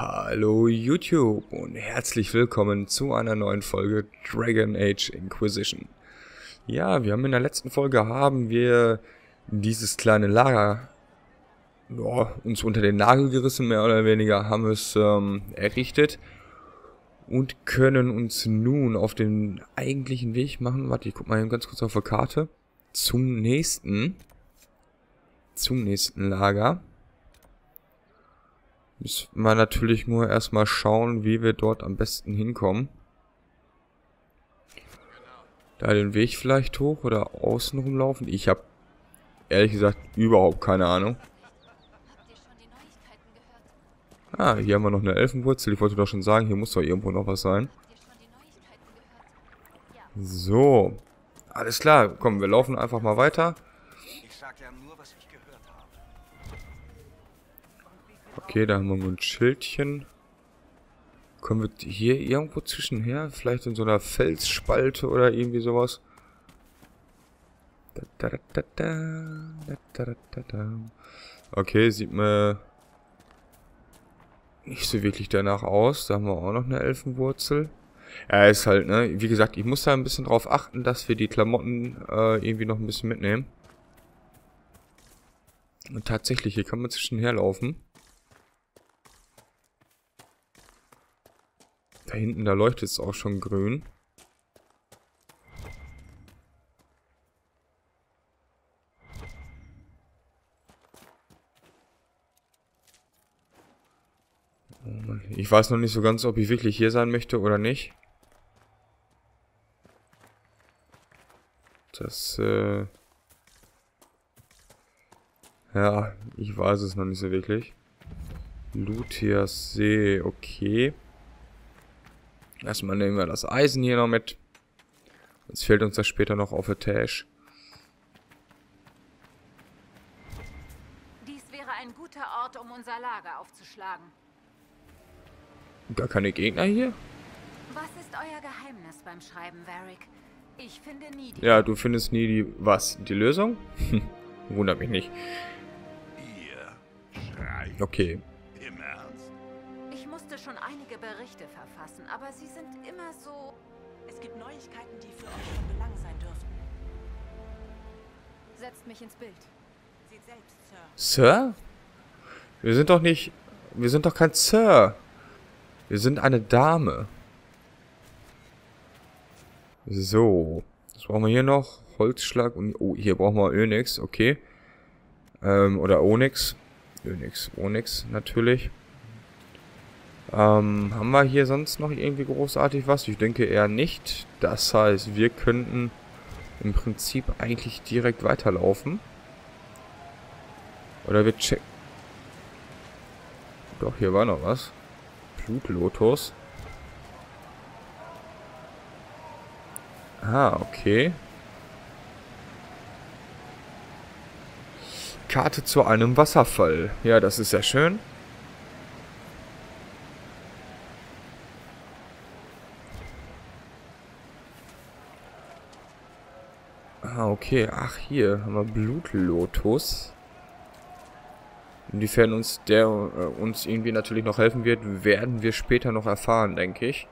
Hallo YouTube und herzlich willkommen zu einer neuen Folge Dragon Age Inquisition. Ja, wir haben in der letzten Folge dieses kleine Lager uns unter den Nagel gerissen, mehr oder weniger, haben es errichtet und können uns nun auf den eigentlichen Weg machen. Warte, ich guck mal ganz kurz auf der Karte. Zum nächsten Lager. Müssen wir natürlich nur erstmal schauen, wie wir dort am besten hinkommen. Da den Weg vielleicht hoch oder außen rumlaufen. Ich habe ehrlich gesagt überhaupt keine Ahnung. Ah, hier haben wir noch eine Elfenwurzel. Ich wollte doch schon sagen, hier muss doch irgendwo noch was sein. So. Alles klar, komm, wir laufen einfach mal weiter. Okay, da haben wir ein Schildchen. Kommen wir hier irgendwo zwischenher? Vielleicht in so einer Felsspalte oder irgendwie sowas. Okay, sieht mir nicht so wirklich danach aus. Da haben wir auch noch eine Elfenwurzel. Ja, ist halt, ne? Wie gesagt, ich muss da ein bisschen drauf achten, dass wir die Klamotten irgendwie noch ein bisschen mitnehmen. Und tatsächlich, hier kann man zwischenher laufen. Da hinten, da leuchtet es auch schon grün. Ich weiß noch nicht so ganz, ob ich wirklich hier sein möchte oder nicht. Ja, ich weiß es noch nicht so wirklich. Luthias See, okay. Erstmal nehmen wir das Eisen hier noch mit. Jetzt fehlt uns das später noch auf der Tasche. Dies wäre ein guter Ort, um unser Lager aufzuschlagen. Gar keine Gegner hier? Was ist euer Geheimnis beim Schreiben, Varric? Ich finde nie die... Ja, du findest nie die... Was? Die Lösung? Wundert mich nicht. Ihr schreibt Okay. im Ernst? Ich musste schon einige Berichte verfassen, aber sie sind immer so... Es gibt Neuigkeiten, die für euch von Belang sein dürften. Setzt mich ins Bild. Seht selbst, Sir. Sir? Wir sind doch nicht... Wir sind doch kein Sir. Wir sind eine Dame. So. Was brauchen wir hier noch? Holzschlag und... Oh, hier brauchen wir Onyx, okay. Oder Onyx. Onyx natürlich. Haben wir hier sonst noch irgendwie großartig was? Ich denke eher nicht. Das heißt, wir könnten im Prinzip eigentlich direkt weiterlaufen. Oder wir checken... Doch, hier war noch was. Blutlotus. Ah, okay. Karte zu einem Wasserfall. Ja, das ist ja schön. Ah, okay. Ach, hier haben wir Blutlotus. Inwiefern uns der uns irgendwie natürlich noch helfen wird, werden wir später noch erfahren, denke ich.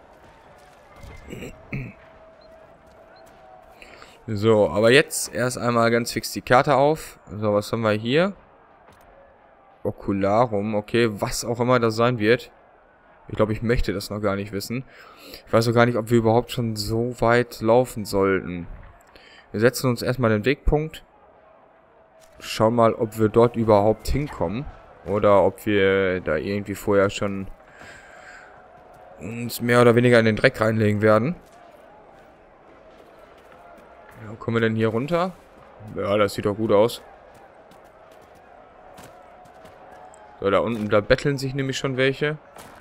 So, aber jetzt erst einmal ganz fix die Karte auf. So, was haben wir hier? Ocularum, okay, was auch immer das sein wird. Ich glaube, ich möchte das noch gar nicht wissen. Ich weiß auch gar nicht, ob wir überhaupt schon so weit laufen sollten. Wir setzen uns erstmal den Wegpunkt. Schauen mal, ob wir dort überhaupt hinkommen. Oder ob wir da irgendwie vorher schon uns mehr oder weniger in den Dreck reinlegen werden. Ja, kommen wir denn hier runter? Ja, das sieht doch gut aus. So, da unten, da betteln sich nämlich schon welche.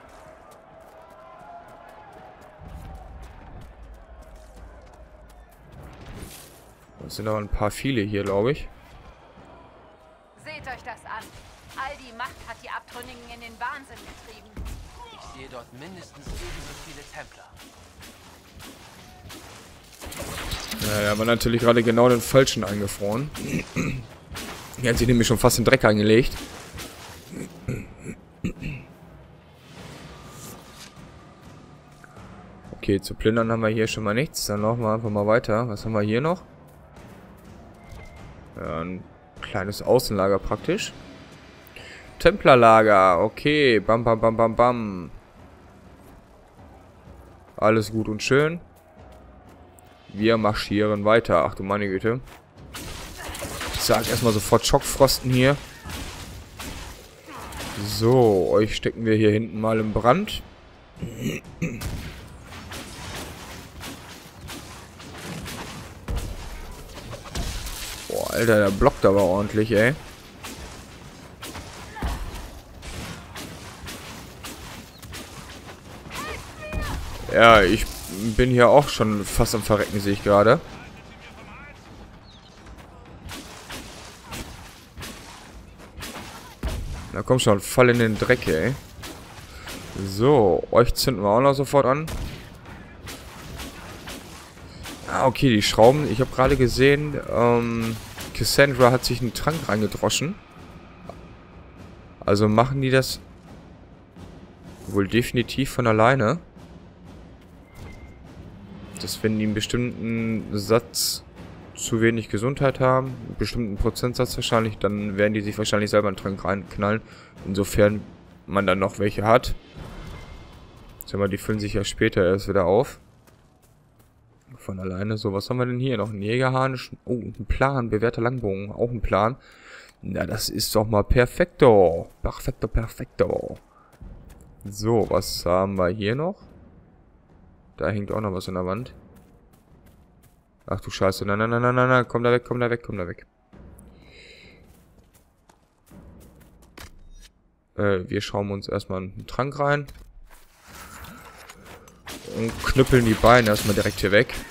Das sind aber ein paar viele hier, glaube ich. Seht euch das an. All die Macht hat die Abtrünnigen in den Wahnsinn getrieben. Ich sehe dort mindestens ebenso viele Templer. Ja, er war natürlich gerade genau den falschen eingefroren. Er hat sich nämlich schon fast in den Dreck eingelegt. Okay, zu plündern haben wir hier schon mal nichts. Dann laufen wir einfach mal weiter. Was haben wir hier noch? Ja, ein kleines Außenlager praktisch. Templerlager. Okay, bam, bam, bam, bam, bam. Alles gut und schön. Wir marschieren weiter. Ach du meine Güte. Ich sag erstmal sofort Schockfrosten hier. So, euch stecken wir hier hinten mal im Brand. Boah, Alter, der blockt aber ordentlich, ey. Ja, ich bin hier auch schon fast am Verrecken, sehe ich gerade. Na komm schon, voll in den Dreck, ey. So, euch zünden wir auch noch sofort an. Ah, okay, die Schrauben. Ich habe gerade gesehen, Cassandra hat sich einen Trank reingedroschen. Also machen die das wohl definitiv von alleine. Dass wenn die einen bestimmten Satz zu wenig Gesundheit haben, einen bestimmten Prozentsatz wahrscheinlich, dann werden die sich wahrscheinlich selber einen Trank reinknallen. Insofern man dann noch welche hat. Sag mal, die füllen sich ja später erst wieder auf. Von alleine. So, was haben wir denn hier noch? Ein Jägerhahn. Oh, ein Plan. Bewährter Langbogen. Auch ein Plan. Na, das ist doch mal perfekto. Perfekto, perfekto. So, was haben wir hier noch? Da hängt auch noch was an der Wand. Ach du Scheiße. Nein, nein, nein, nein, nein, nein. Komm da weg, komm da weg, komm da weg. Wir schrauben uns erstmal einen Trank rein. Und knüppeln die Beine erstmal direkt hier weg.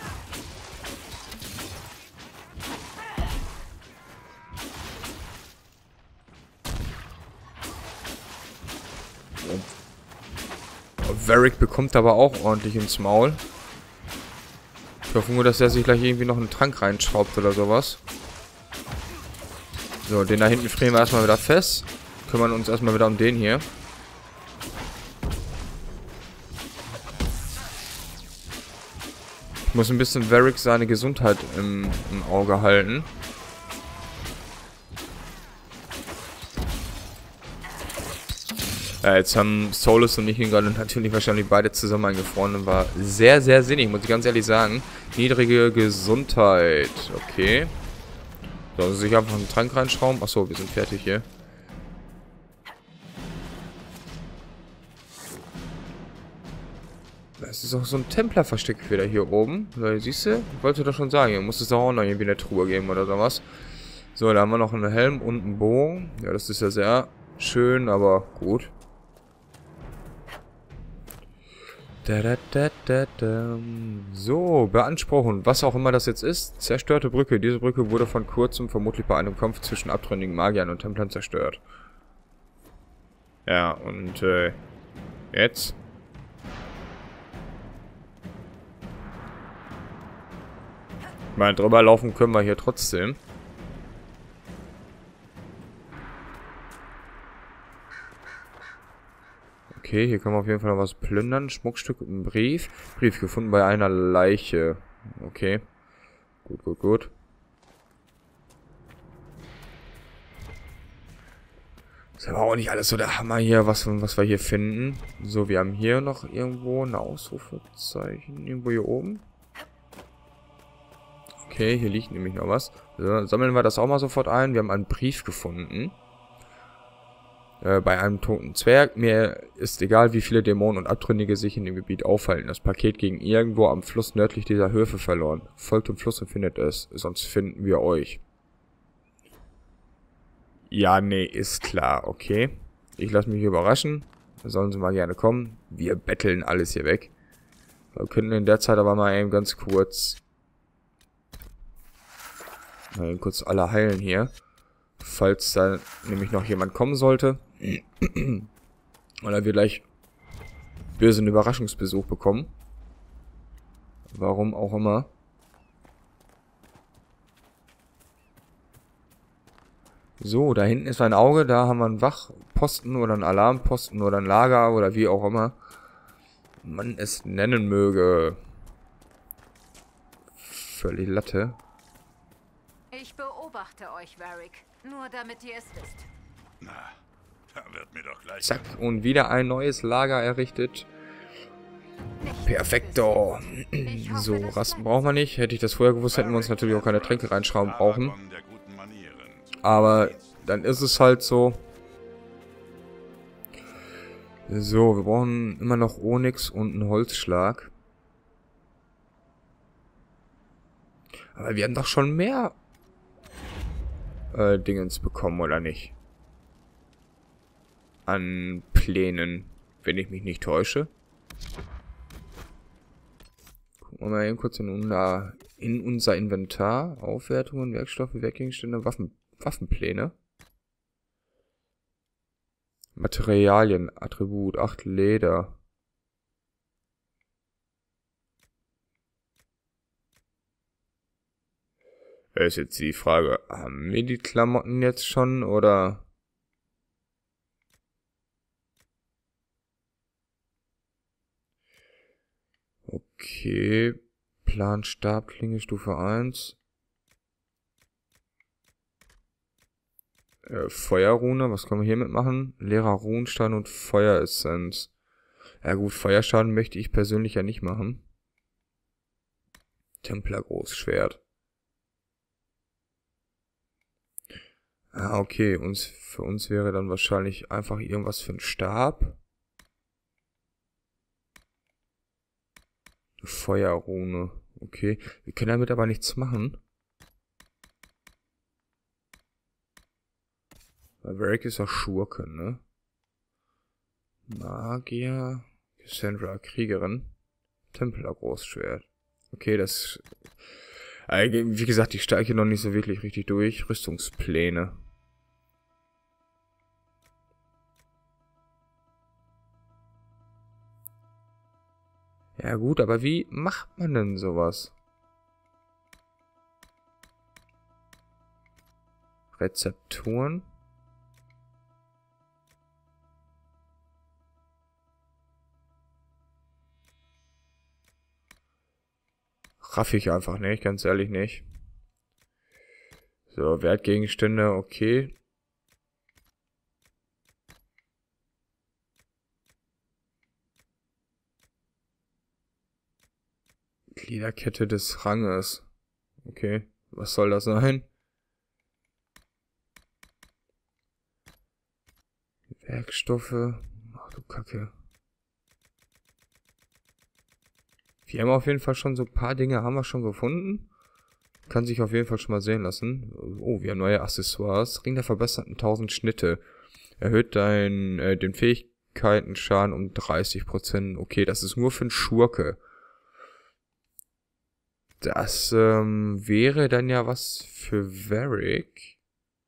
Varric bekommt aber auch ordentlich ins Maul. Ich hoffe nur, dass er sich gleich irgendwie noch einen Trank reinschraubt oder sowas. So, den da hinten frieren wir erstmal wieder fest. Kümmern uns erstmal wieder um den hier. Ich muss ein bisschen Varric seine Gesundheit im Auge halten. Ja, jetzt haben Solus und ich ihn gerade natürlich wahrscheinlich beide zusammen eingefroren und war sehr, sehr sinnig, muss ich ganz ehrlich sagen. Niedrige Gesundheit. Okay. So, sich einfach einen Trank reinschrauben. Achso, wir sind fertig hier. Das ist auch so ein Templer-Versteck wieder hier oben. Siehst du? Ich wollte doch schon sagen, hier muss es auch noch irgendwie eine Truhe geben oder sowas. So, da haben wir noch einen Helm und einen Bogen. Ja, das ist ja sehr schön, aber gut. So, beanspruchen, was auch immer das jetzt ist. Zerstörte Brücke. Diese Brücke wurde von kurzem vermutlich bei einem Kampf zwischen abtrünnigen Magiern und Templern zerstört. Ja, und jetzt? Mal drüber laufen können wir hier trotzdem. Okay, hier können wir auf jeden Fall noch was plündern. Schmuckstück und ein Brief. Brief gefunden bei einer Leiche. Okay. Gut, gut, gut. Ist aber auch nicht alles so der Hammer hier, was wir hier finden. So, wir haben hier noch irgendwo ein Ausrufezeichen. Irgendwo hier oben. Okay, hier liegt nämlich noch was. So, sammeln wir das auch mal sofort ein. Wir haben einen Brief gefunden. Bei einem toten Zwerg. Mir ist egal, wie viele Dämonen und Abtrünnige sich in dem Gebiet aufhalten. Das Paket ging irgendwo am Fluss nördlich dieser Höfe verloren. Folgt dem Fluss und findet es, sonst finden wir euch. Ja, nee, ist klar, okay. Ich lasse mich überraschen. Sollen sie mal gerne kommen. Wir betteln alles hier weg. Wir können in der Zeit aber mal eben ganz kurz... Mal eben kurz alle heilen hier. Falls da nämlich noch jemand kommen sollte. Oder wir gleich bösen Überraschungsbesuch bekommen. Warum auch immer. So, da hinten ist ein Auge. Da haben wir einen Wachposten oder einen Alarmposten oder ein Lager oder wie auch immer. man es nennen möge. Völlig Latte. Ich beobachte euch, Varric. Nur damit ihr es wisst. Na, da wird mir doch gleich... Zack, und wieder ein neues Lager errichtet. Perfekto. So, Rasten brauchen wir nicht. Hätte ich das vorher gewusst, hätten wir uns natürlich auch keine Tränke reinschrauben brauchen. Der guten Manieren. Aber dann ist es halt so. So, wir brauchen immer noch Onyx und einen Holzschlag. Aber wir haben doch schon mehr Dingens bekommen, oder nicht? An Plänen, wenn ich mich nicht täusche. Gucken wir mal eben kurz in unser Inventar. Aufwertungen, Werkstoffe, Werkgegenstände, Waffenpläne. Materialien, Attribut, 8 Leder. Ist jetzt die Frage, haben wir die Klamotten jetzt schon, oder? Okay, Plan Stabklinge Stufe 1. Feuerrune, was können wir hiermit machen? Leerer Runenstein und Feueressenz. Ja gut, Feuerschaden möchte ich persönlich ja nicht machen. Templer Großschwert. Ah, okay, für uns wäre dann wahrscheinlich einfach irgendwas für einen Stab. Feuerrune, okay. Wir können damit aber nichts machen. Weil Varric ist auch Schurke, ne? Magier, Cassandra, Kriegerin, Templer Großschwert. Okay, das... Wie gesagt, ich steige hier noch nicht so wirklich richtig durch. Rüstungspläne. Ja gut, aber wie macht man denn sowas? Rezepturen. Raff ich einfach nicht, ganz ehrlich nicht. So, Wertgegenstände, okay. Gliederkette des Ranges. Okay, was soll das sein? Werkstoffe. Ach du Kacke. Wir haben auf jeden Fall schon so ein paar Dinge haben wir schon gefunden. Kann sich auf jeden Fall schon mal sehen lassen. Oh, wir haben neue Accessoires. Ring der verbesserten 1000 Schnitte. Erhöht den Fähigkeitenschaden um 30%. Okay, das ist nur für einen Schurke. Das wäre dann ja was für Varric.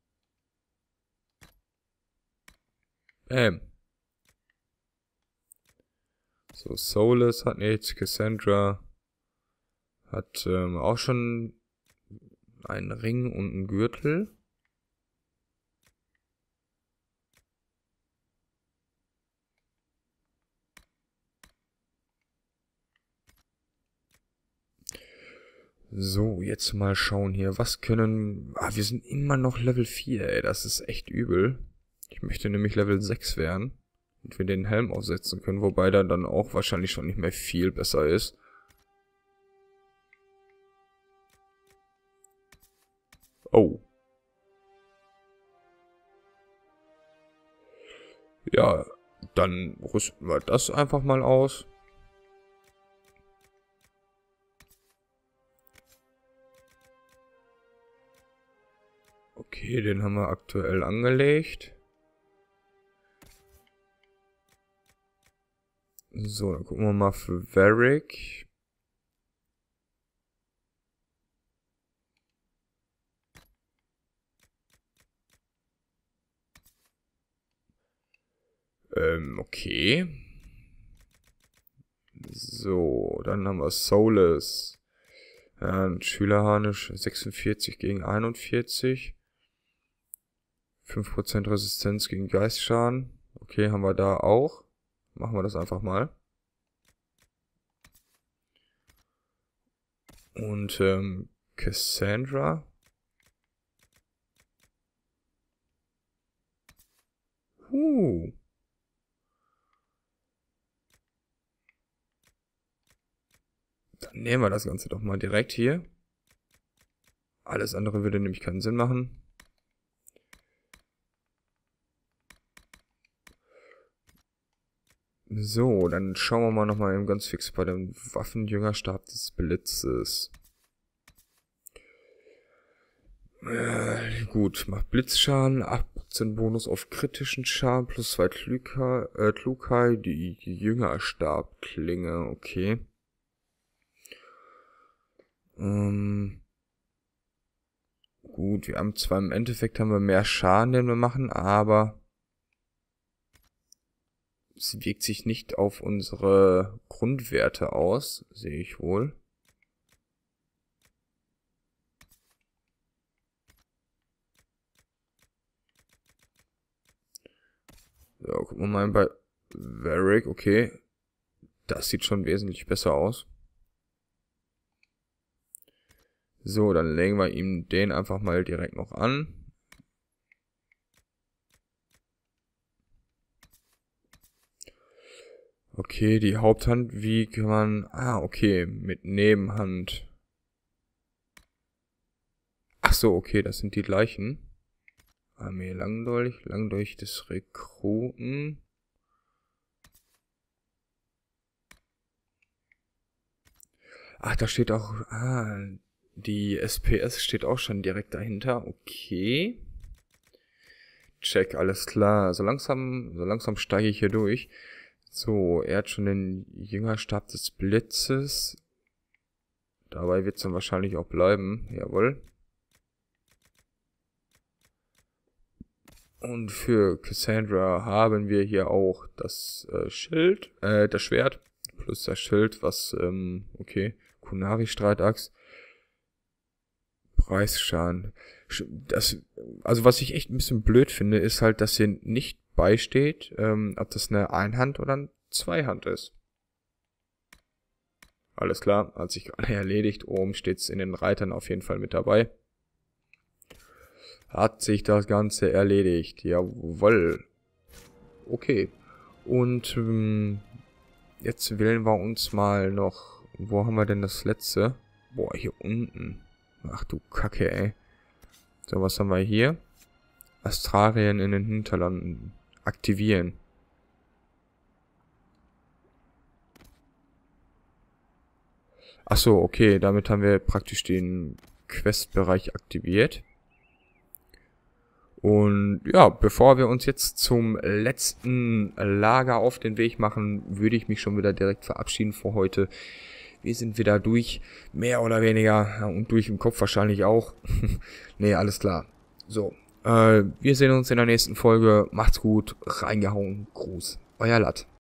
So, Solus hat nichts, Cassandra hat auch schon einen Ring und einen Gürtel. So, jetzt mal schauen hier, was können... Ah, wir sind immer noch Level 4, ey, das ist echt übel. Ich möchte nämlich Level 6 werden. Und wir den Helm aufsetzen können, wobei der dann auch wahrscheinlich schon nicht mehr viel besser ist. Oh. Ja, dann rüsten wir das einfach mal aus. Okay, den haben wir aktuell angelegt. So, dann gucken wir mal für Varric. Okay. So, dann haben wir Solus. Ja, ein Schülerharnisch 46 gegen 41. 5% Resistenz gegen Geistschaden. Okay, haben wir da auch. Machen wir das einfach mal. Und, Cassandra. Dann nehmen wir das Ganze doch mal direkt hier. Alles andere würde nämlich keinen Sinn machen. So, dann schauen wir mal nochmal eben ganz fix bei dem Waffenjüngerstab des Blitzes. Gut, macht Blitzschaden, 18 Bonus auf kritischen Schaden, plus 2 Klugheit, die Jüngerstabklinge, okay. Gut, wir haben zwar im Endeffekt haben wir mehr Schaden, den wir machen, aber es wirkt sich nicht auf unsere Grundwerte aus, sehe ich wohl. So, gucken wir mal bei Varric, okay. Das sieht schon wesentlich besser aus. So, dann legen wir ihm den einfach mal direkt noch an. Okay, die Haupthand, wie kann man... okay, mit Nebenhand. Ach so, okay, das sind die gleichen. Armee Langdolch des Rekruten. Ach, da steht auch... die SPS steht auch schon direkt dahinter. Okay. Check, alles klar. So langsam steige ich hier durch. So, er hat schon den Jüngerstab des Blitzes. Dabei wird es dann wahrscheinlich auch bleiben. Jawohl. Und für Cassandra haben wir hier auch das Schild, das Schwert plus das Schild, was, okay, Kunari-Streitaxt. Preisschaden. Also was ich echt ein bisschen blöd finde, ist halt, dass hier nicht beisteht, ob das eine Einhand oder ein Zweihand ist. Alles klar, hat sich gerade erledigt. Oben steht es in den Reitern auf jeden Fall mit dabei. Hat sich das Ganze erledigt. Jawohl. Okay. Und jetzt wählen wir uns mal noch... Wo haben wir denn das letzte? Boah, hier unten. Ach du Kacke, ey. So, was haben wir hier? Astrarien in den Hinterlanden. Aktivieren. Ach so, okay. Damit haben wir praktisch den Questbereich aktiviert. Und ja, bevor wir uns jetzt zum letzten Lager auf den Weg machen, würde ich mich schon wieder direkt verabschieden für heute. Wir sind wieder durch, mehr oder weniger, und durch im Kopf wahrscheinlich auch. Nee, alles klar. So, wir sehen uns in der nächsten Folge. Macht's gut, reingehauen, Gruß. Euer Latt.